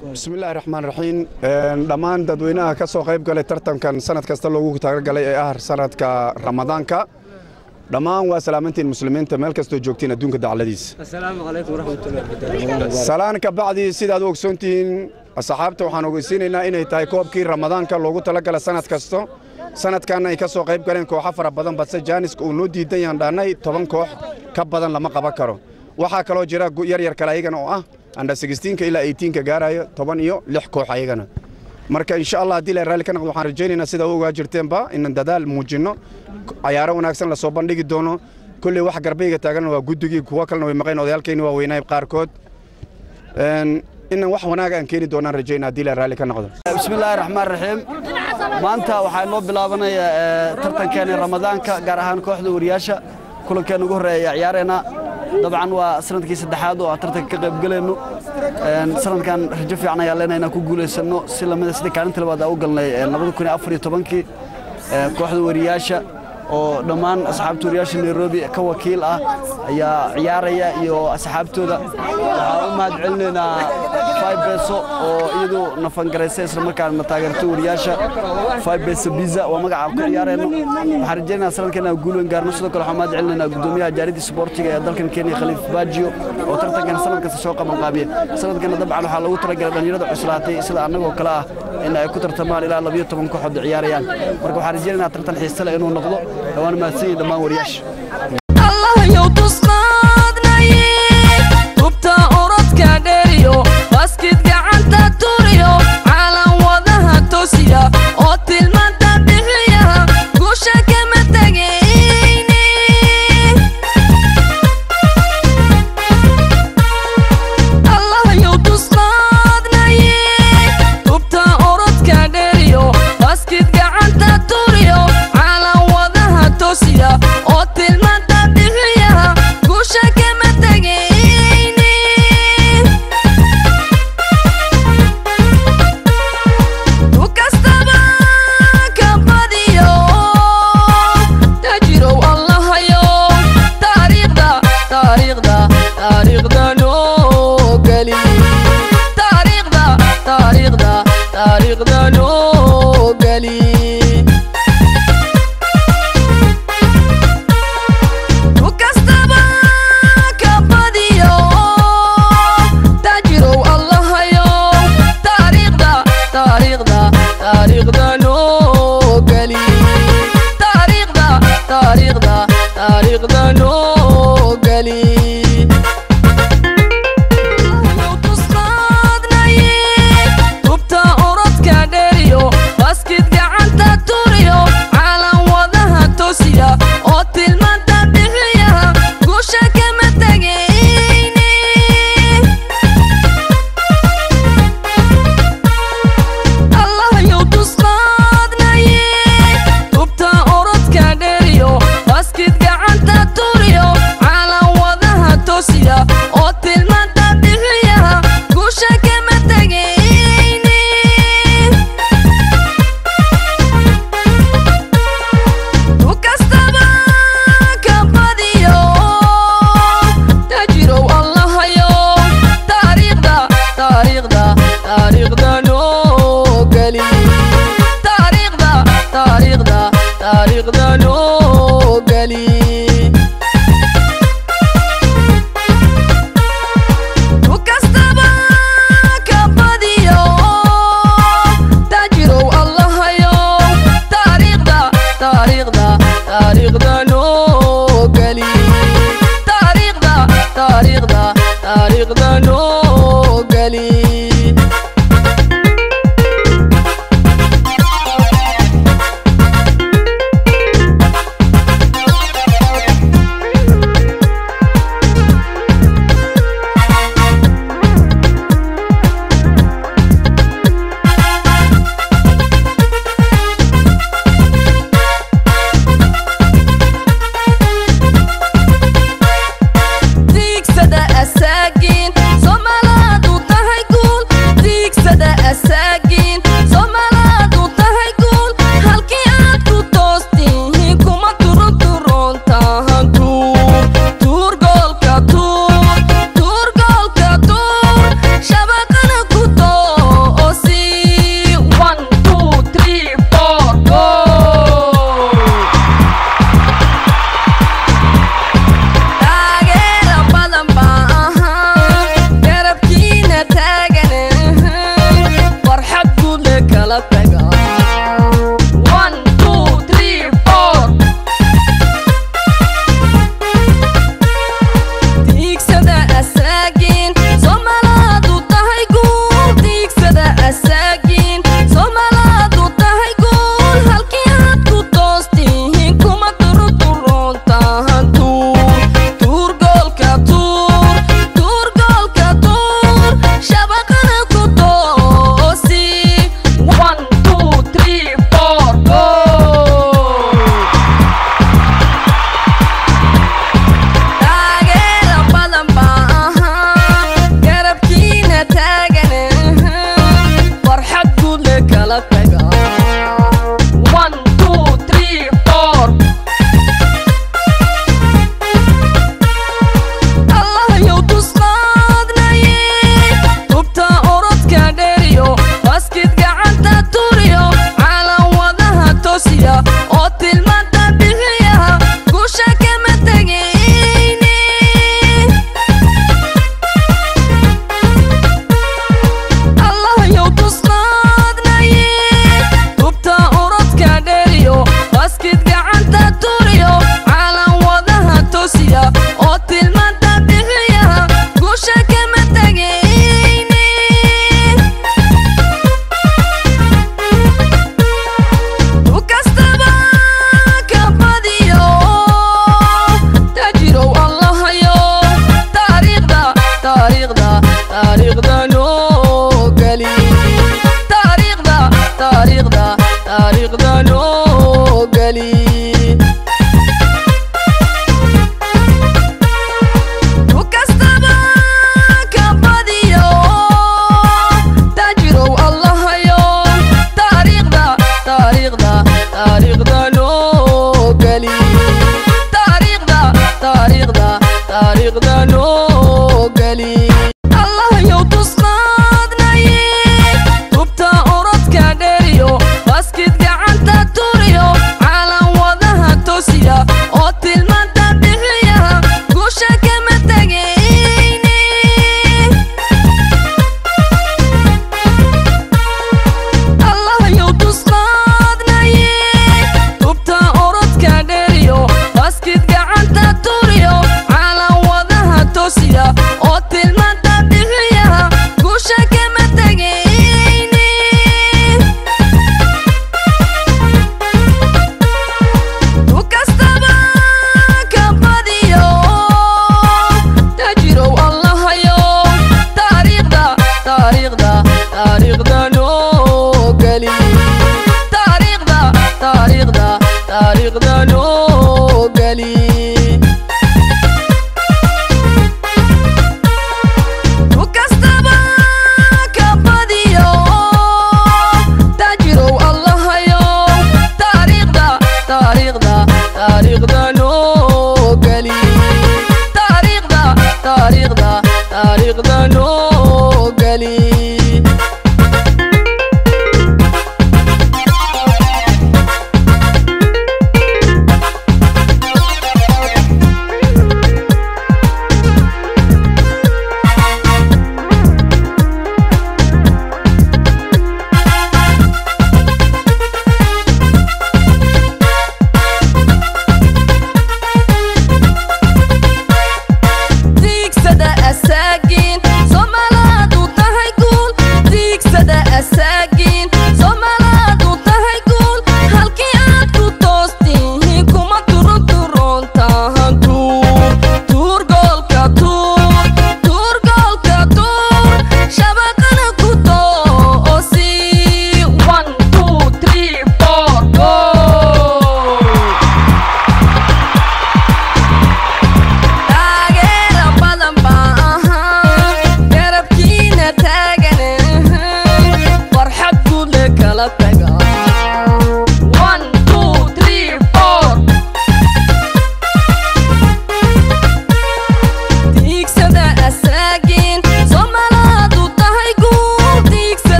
بسم الله الرحمن الرحيم دمان dadweynaha ka soo qayb galay tartankan sanad kasta loogu talagalay ee ah sanadka Ramadaanka dhamaan waa salaamantiin muslimiinta meel kasta joogtiin adduunka dacladiis assalaamu alaykum warahmatullahi salaanka bacdi sidaad ogsoontiin asxaabta waxaan ogeysiinaynaa inay tahay koobkii Ramadaanka loogu talagalay sanad kasta sanadkan ay ka soo qayb galeen kooxo fara badan balse Jaaniska uu noo diidan yahay dhaanay 10 koox ka badan lama qaban karo waxa kale oo jira yar kale ayagana oo ah anda 16 ila 18 ka gaarayo 10 iyo 6 koox ayagana marka insha Allah hadii la raali ka noqdo waxaan rajaynaynaa sida uga jirteenba in dadaal muujino ciyaaro wanaagsan la soo bandhigi doono kulli wax garbeyga taagan waa guddigii kuwa kalena way maqayn odayalkeena waa weynay qaarkood in wax wanaag aan keeni doonaan rajaynaa hadii la raali ka noqdo bismillaahir rahmaanir rahiim maanta waxaa noo bilaabanayaa tartankeena Ramadaanka gaar ahaan kooxda wariyaasha kulankeena ugu horeeya ciyaarena طبعا وسندكي saddexaad oo tartanka ka qayb galayno sanadkan rajo fiican ayaa leenahay ku guuleysano si lamada sida kaalinta labaad u galnay 2014 kooxda wariyaasha oo dhamaan asxaabta wariyaasha Nairobi ka wakiil ah ayaa ciyaaraya iyo asxaabtooda waxa u mahad celinaynaa 5 peso oo iyadu nafan gareysay isla markaana taageerto wariyaasha 5 peso pizza waa magaca ku ciyaarayno waxaan rajaynaynaa sanadkan guulan gaarno sidoo kale waxaan mahad celinaynaa gudoomiyaha jaaridda sportiga ee dalkan Kenya Khalifa Bajiyo oo tartankan sanadka soo qaban qaabiye sanadkan dabcan waxa lagu talagalay dhalinyarada cuslaatay sida anagoo kala ah in ay ku tartamaan ilaa 12 kooxood ciyaarayaan marka waxaan rajaynaynaa tartan xiiso leh inuu noqdo waan ma sii dhamaan wariyaasha Allah yow tusqaadnay tubta orodka dheeriyo basket gacanta turiyo caalam wadaha toosiya oo tilmaanta bixiya guusha kama tagayni Allah yow tusqaadnay tubta orodka dheeriyo basket gacanta turiyo caalam wadaha toosiya oo tilmaanta bixiya guusha kama tagayni tu kastaba ka badiyo tajirow Allah hayo taariikhda noo gali taariikhda noo gali taariikhda noo gali yow tusqaadnay tubta orodka dheeriyo basket gacanta turiyo caalam wadaha toosiya oo tilmaanta bixiya guusha kama tagayni Allah yow tusqaadnay tubta orodka dheeriyo basket gacanta turiyo caalam wadaha toosiya oo tilmaanta bixiya guusha kama tagayni tu kastaba ka badiyo tajirow Allah hayo taariikhda noo gali taariikhda noo gali tu kastaba ka badiyo tajirow Allah hayo taariikhda noo gali taariikhda noo gali digsada asagin soma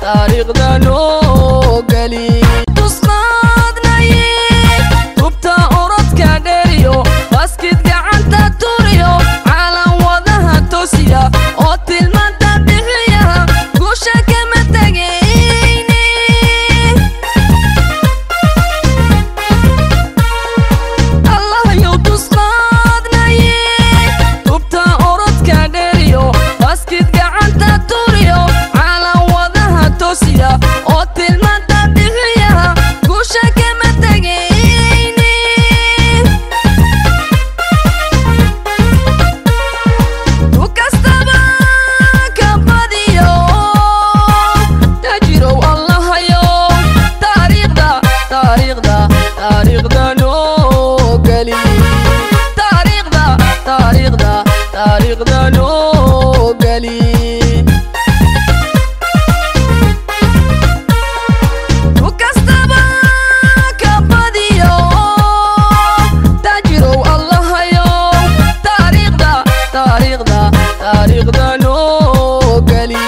taariikhda noo geli tusnaadnaye tubta orodka dheeriyo baskid gacanta turiyo caalan wadaha toosiya oo tilmaanta bixiya guusha kama tegayne allahayow tusnaadnaye tubta orodka dheeriyo baskid gacanta turiyo caalan wadaha toosiya oo tilmaanta bixiya guusha kama tegayne tu kastaba ka badiyo tajirow allahayow taariikhda noo geli taariikhda noo geli tu kastaba ka badiyo tajirow allahayow taariikhda noo geli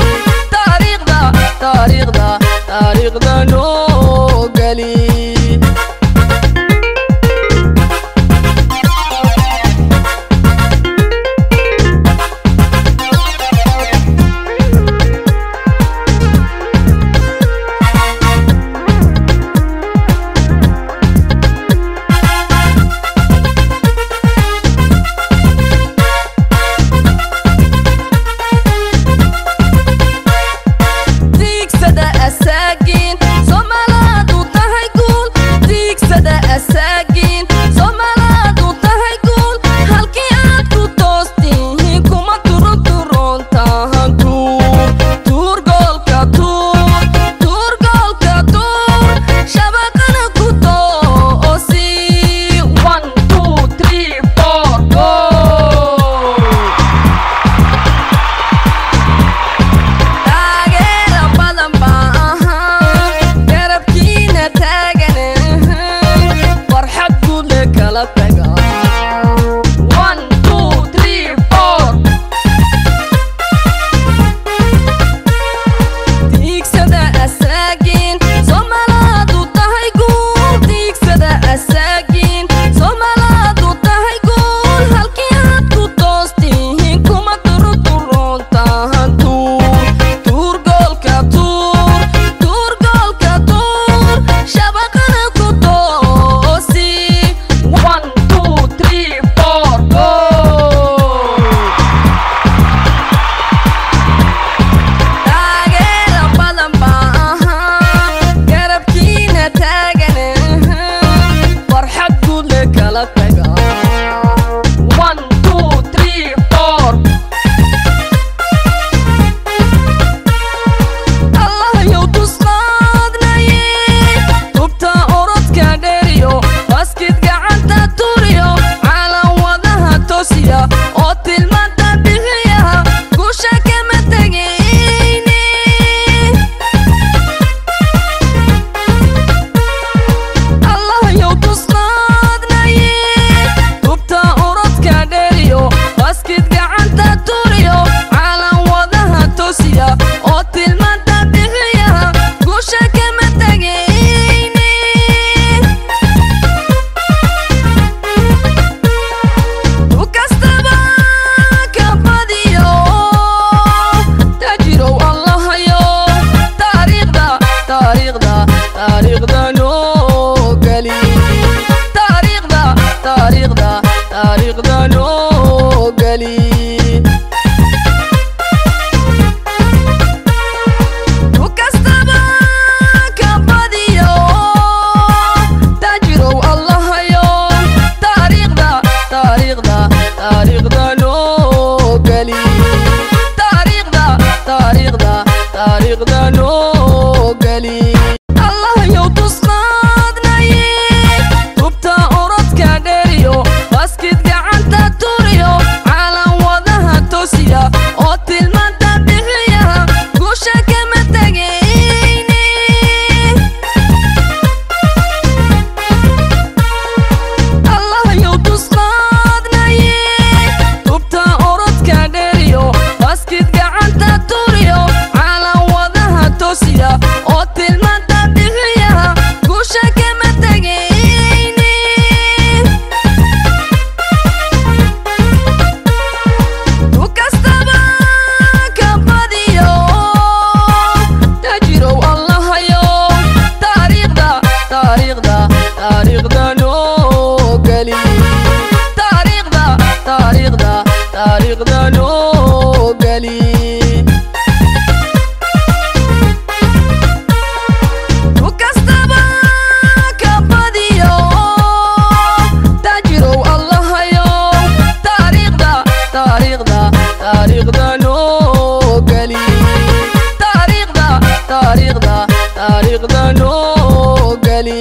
taariikhda noo geli tiigsada asaagiin Soomaalidu tahay guul tiigsada asaagiin Soomaalidu tahay guul halkii aad ku toostihiin kuma turuturoontahan tuur goolka tuur shabaqana ku toosi 1 2 3 4 go taageera badan baa ahaan garabkiina taagan farxad guud le kala taga 1 2 3 4 tiigsada asaagiin Soomaalidu tahay guul tiigsada asaagiin Soomaalidu tahay guul halkii aad ku toostihiin kuma turuturoontahan tuur goolka shabaqana ku toosi 1 2 3 4 go taageera badan baa ahaan garabkiina taagan farxad guud le kala taga 1 2 3 4 allahayow tusnaadnaye tubta orodka dheeriyo baskid gacanta turiyo caalan wadaha toosiya oo tilmaanta bixiya guusha kama tegayne allahayow tusnaadnaye tubta orodka dheeriyo baskid gacanta turiyo caalan wadaha toosiya oo tilmaanta bixiya guusha kama tegayne tu kastaba ka badiyo tajirow allahayow taariikhda noo geli taariikhda noo geli tu kastaba ka badiyo tajirow allahayow taariikhda noo geli taariikhda noo geli taariikhda noo geli kastaba ka badiyo taajirow allahayo taariikhda noo geli taariikhda noo geli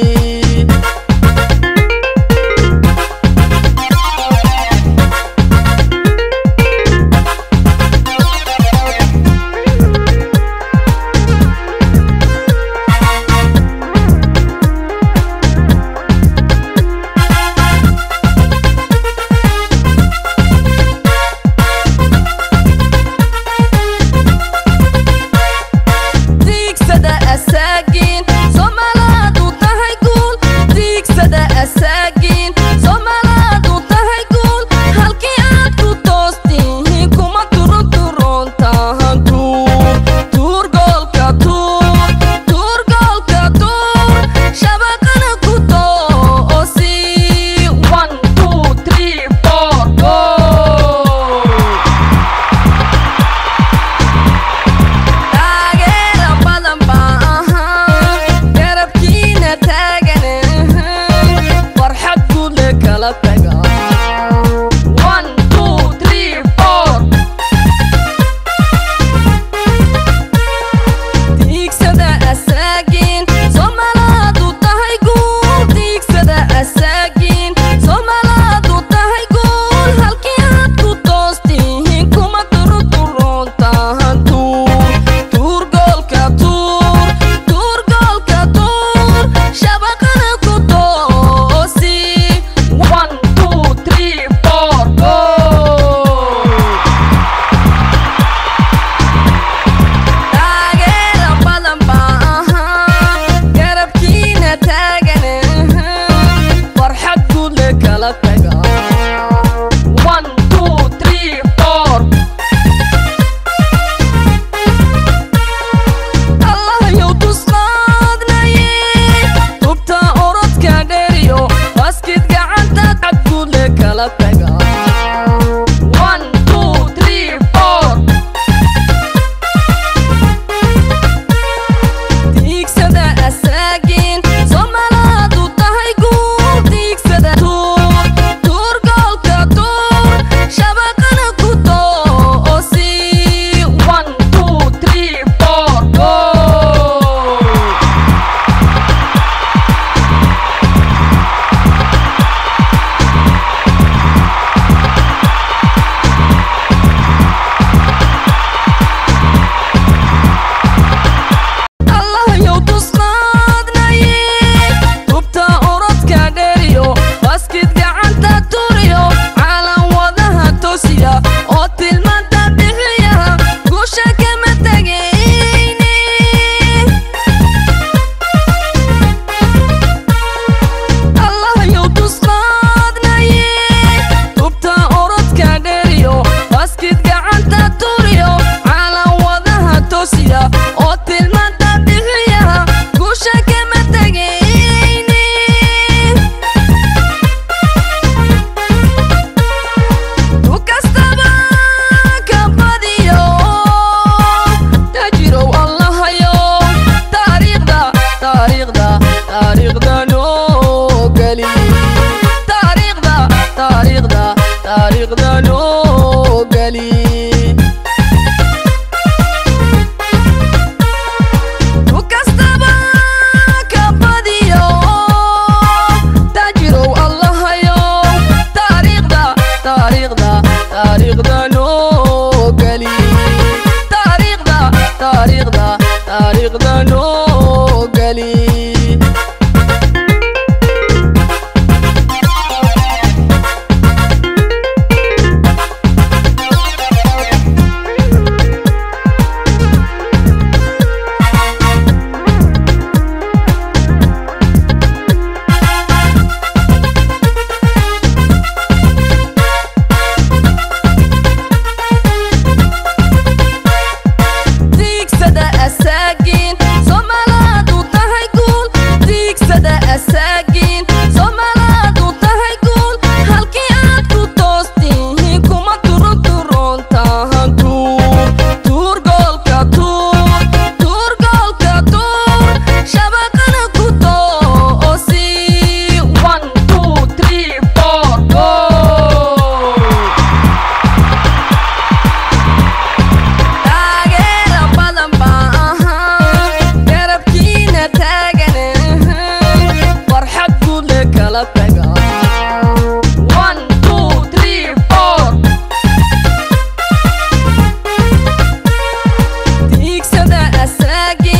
asagi